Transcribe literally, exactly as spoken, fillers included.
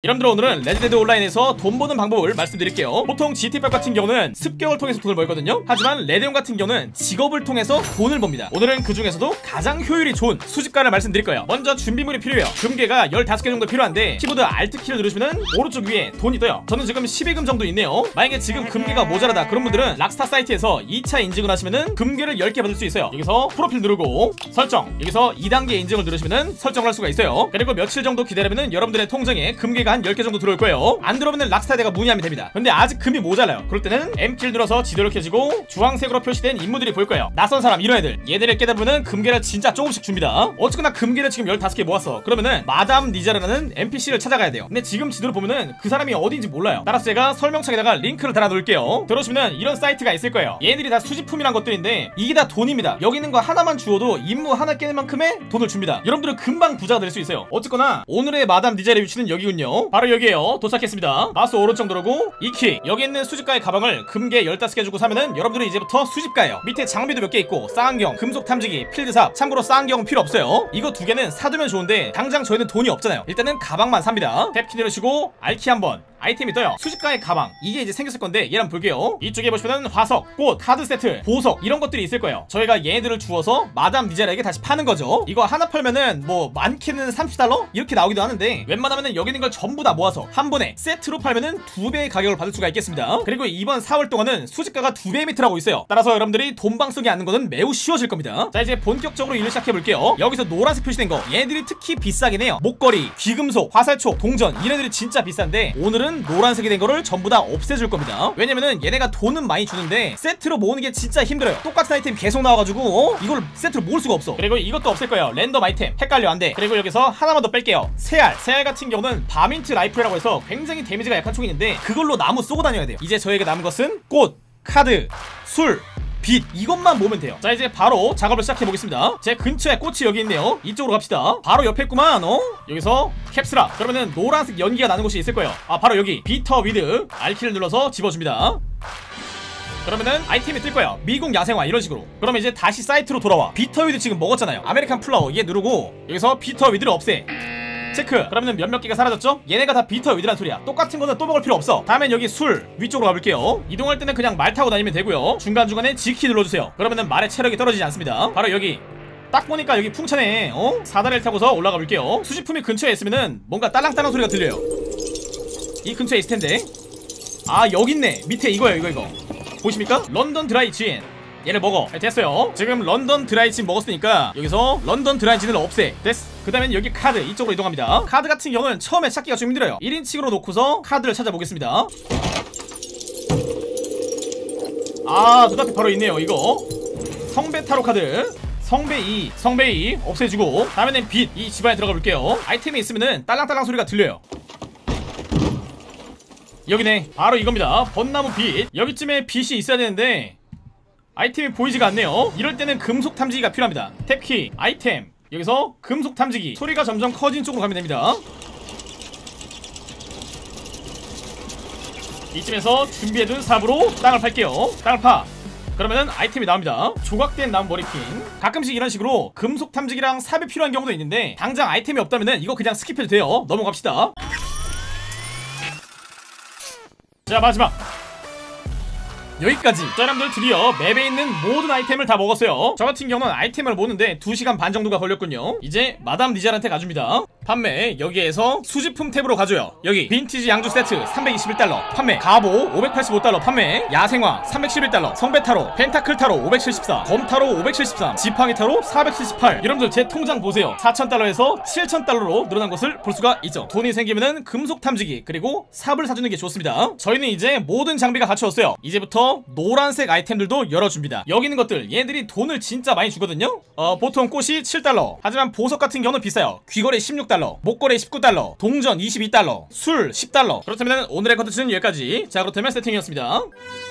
여러분들 오늘은 레드데드 온라인에서 돈 버는 방법을 말씀드릴게요. 보통 지티에프 같은 경우는 습격을 통해서 돈을 벌거든요. 하지만 레드온 같은 경우는 직업을 통해서 돈을 법니다. 오늘은 그 중에서도 가장 효율이 좋은 수집가를 말씀드릴 거예요. 먼저 준비물이 필요해요. 금괴가 열다섯 개 정도 필요한데 키보드 알트키를 누르시면 오른쪽 위에 돈이 떠요. 저는 지금 십이 금 정도 있네요. 만약에 지금 금괴가 모자라다 그런 분들은 락스타 사이트에서 이 차 인증을 하시면은 금괴를 열 개 받을 수 있어요. 여기서 프로필 누르고 설정, 여기서 이 단계 인증을 누르시면은 설정을 할 수가 있어요. 그리고 며칠 정도 기다리면은 여러분들의 통장에 금괴가 한 열 개 정도 들어올 거예요. 안 들어오면은 락스타에다가 문의하면 됩니다. 근데 아직 금이 모자라요. 그럴 때는 M키를 눌러서 지도를 켜지고 주황색으로 표시된 인물들이 보일 거예요. 낯선 사람 이런 애들, 얘들을 깨달으면은 금괴를 진짜 조금씩 줍니다. 어쨌거나 금괴를 지금 열다섯 개 모았어. 그러면은 마담 니자르라는 엔피씨를 찾아가야 돼요. 근데 지금 지도를 보면은 그 사람이 어딘지 몰라요. 따라서 제가 설명창에다가 링크를 달아 놓을게요. 들어오시면은 이런 사이트가 있을 거예요. 얘네들이 다 수집품이란 것들인데 이게 다 돈입니다. 여기 있는 거 하나만 주워도 임무 하나 깨는 만큼의 돈을 줍니다. 여러분들은 금방 부자가 될 수 있어요. 어쨌거나 오늘의 마담 니자르의 위치는 여기군요. 바로 여기에요. 도착했습니다. 마우스 오른쪽 누르고 이 키, 여기 있는 수집가의 가방을 금괴 열다섯 개 주고 사면은 여러분들은 이제부터 수집가예요. 밑에 장비도 몇 개 있고 쌍안경, 금속 탐지기, 필드삽. 참고로 쌍안경은 필요 없어요. 이거 두 개는 사두면 좋은데 당장 저희는 돈이 없잖아요. 일단은 가방만 삽니다. 탭키 누르시고 알키 한번. 아이템이 떠요. 수집가의 가방, 이게 이제 생겼을 건데 얘를 한번 볼게요. 이쪽에 보시면은 화석, 꽃, 카드 세트, 보석 이런 것들이 있을 거예요. 저희가 얘네들을 주워서 마담 니자르에게 다시 파는 거죠. 이거 하나 팔면은 뭐 많게는 삼십 달러? 이렇게 나오기도 하는데 웬만하면은 여기 있는 걸 전부 다 모아서 한 번에 세트로 팔면은 두 배의 가격을 받을 수가 있겠습니다. 그리고 이번 사월 동안은 수집가가 두 배 미트라고 있어요. 따라서 여러분들이 돈방석에 앉는 거는 매우 쉬워질 겁니다. 자, 이제 본격적으로 일을 시작해 볼게요. 여기서 노란색 표시된 거, 얘네들이 특히 비싸긴 해요. 목걸이, 귀금속, 화살촉, 동전 이네들이 진짜 비싼데 오늘은 노란색이 된 거를 전부 다 없애줄 겁니다. 왜냐면은 얘네가 돈은 많이 주는데 세트로 모으는 게 진짜 힘들어요. 똑같은 아이템 계속 나와가지고 어? 이걸 세트로 모을 수가 없어. 그리고 이것도 없앨 거예요. 랜덤 아이템 헷갈려 안돼. 그리고 여기서 하나만 더 뺄게요. 새알, 새알 같은 경우는 바민트 라이플이라고 해서 굉장히 데미지가 약한 총이 있는데 그걸로 나무 쏘고 다녀야 돼요. 이제 저에게 남은 것은 꽃, 카드, 술, 빛, 이것만 모으면 돼요. 자, 이제 바로 작업을 시작해 보겠습니다. 제 근처에 꽃이 여기 있네요. 이쪽으로 갑시다. 바로 옆에 있구만. 어? 여기서 캡스라, 그러면은 노란색 연기가 나는 곳이 있을 거예요. 아, 바로 여기 비터 위드. 알키를 눌러서 집어줍니다. 그러면은 아이템이 뜰 거예요. 미국 야생화 이런 식으로. 그러면 이제 다시 사이트로 돌아와. 비터 위드 지금 먹었잖아요. 아메리칸 플라워 얘 누르고 여기서 비터 위드를 없애. 체크. 그러면은 몇몇 개가 사라졌죠? 얘네가 다 비터 위드란 소리야. 똑같은 거는 또 먹을 필요 없어. 다음엔 여기 술 위쪽으로 가볼게요. 이동할 때는 그냥 말 타고 다니면 되고요. 중간중간에 G키 눌러주세요. 그러면은 말의 체력이 떨어지지 않습니다. 바로 여기 딱 보니까 여기 풍차네. 어? 사다리를 타고서 올라가 볼게요. 수집품이 근처에 있으면은 뭔가 딸랑딸랑 소리가 들려요. 이 근처에 있을 텐데. 아, 여기 있네. 밑에 이거예요. 이거 이거 보이십니까? 런던 드라이 진. 얘를 먹어. 네, 됐어요. 지금 런던 드라이진 먹었으니까 여기서 런던 드라이진을 없애. 됐어. 그 다음엔 여기 카드 이쪽으로 이동합니다. 카드 같은 경우는 처음에 찾기가 좀 힘들어요. 일 인칭으로 놓고서 카드를 찾아보겠습니다. 아, 눈앞에 바로 있네요. 이거 성배 타로 카드. 성배 이, 성배 이 없애주고 다음에는 빛. 이 집안에 들어가 볼게요. 아이템이 있으면은 딸랑딸랑 소리가 들려요. 여기네. 바로 이겁니다. 벚나무 빛. 여기쯤에 빛이 있어야 되는데 아이템이 보이지가 않네요. 이럴 때는 금속 탐지기가 필요합니다. 탭키, 아이템, 여기서 금속 탐지기. 소리가 점점 커진 쪽으로 가면 됩니다. 이쯤에서 준비해둔 삽으로 땅을 팔게요. 땅을 파. 그러면은 아이템이 나옵니다. 조각된 나무 머리핀. 가끔씩 이런 식으로 금속 탐지기랑 삽이 필요한 경우도 있는데 당장 아이템이 없다면은 이거 그냥 스킵해도 돼요. 넘어갑시다. 자, 마지막 여기까지. 자, 여러분들 드디어 맵에 있는 모든 아이템을 다 먹었어요. 저 같은 경우는 아이템을 모으는데 두 시간 반 정도가 걸렸군요. 이제 마담 니자르한테 가줍니다. 판매, 여기에서 수집품 탭으로 가줘요. 여기 빈티지 양주 세트 삼백이십일 달러 판매, 가보 오백팔십오 달러 판매, 야생화 삼백십일 달러, 성배타로, 펜타클 타로 오백칠십사, 검타로 오백칠십삼, 지팡이 타로 사백칠십팔. 여러분들 제 통장 보세요. 사천 달러에서 칠천 달러로 늘어난 것을 볼 수가 있죠. 돈이 생기면은 금속 탐지기 그리고 삽을 사주는 게 좋습니다. 저희는 이제 모든 장비가 갖춰졌어요. 이제부터 노란색 아이템들도 열어줍니다. 여기 있는 것들 얘네들이 돈을 진짜 많이 주거든요. 어, 보통 꽃이 칠 달러. 하지만 보석 같은 경우는 비싸요. 귀걸이 십육 달러, 목걸이 십구 달러, 동전 이십이 달러, 술 십 달러. 그렇다면 오늘의 컨텐츠는 여기까지. 자, 그렇다면 세팅이었습니다.